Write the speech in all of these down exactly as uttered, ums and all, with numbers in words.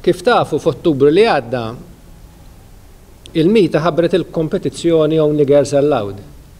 Kif tafu f'Ottubru li għadda il-Mita ħabbret il-kompetizzjoni Only Girls Allowed.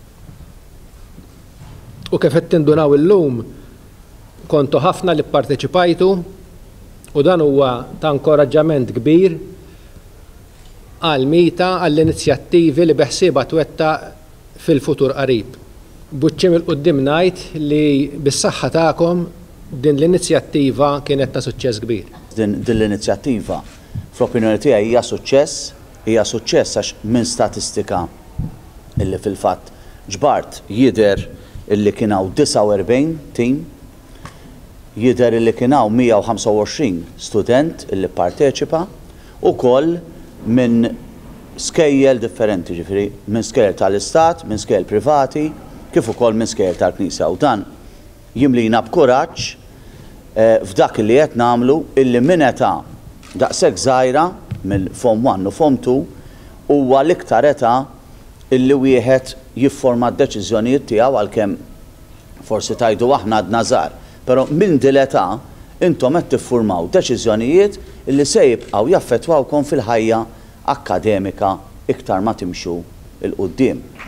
U kif qed tindunaw illum kontu ħafna li pparteċipajtu u dan huwa ta' inkoraġġament kbir għal Mita għall-inizjattivi li beħsieba twettaq fil-futur qarib. Buċċim il-qudiem ngħid li bis-saħħa tagħkom din l-inizjattiva kienet ta' suċċess kbir. Din l-inizjattiva fl-opinjoni tiegħi hija suċċess, hija suċċess għax minn statistika illi fil-fatt ġbart jidher illi kien hawn disa' u erbgħin tim, jidher illi kien hawn mija u ħamsa u għoxrin student illi pparteċipa ukoll minn skejjel differenti, ġifieri minn skejjel tal-istat, minn skejjel privati, kif ukoll minn skejjel tal-Knisja. U dan jimlina b'kuraġġ f'dak li qed nagħmlu illi minn età daqshekk żgħira mill-Form one u Form two huwa l-iktar età illi wieħed jifforma d-deċiżjonijiet tiegħu għalkemm forsi tajdu aħna għadna żgħar, però minn din l-età intom qed tiffurmaw deċiżjonijiet illi se jibqgħu jaffettwawkom fil-ħajja akademika iktar ma timxu il-qudiem.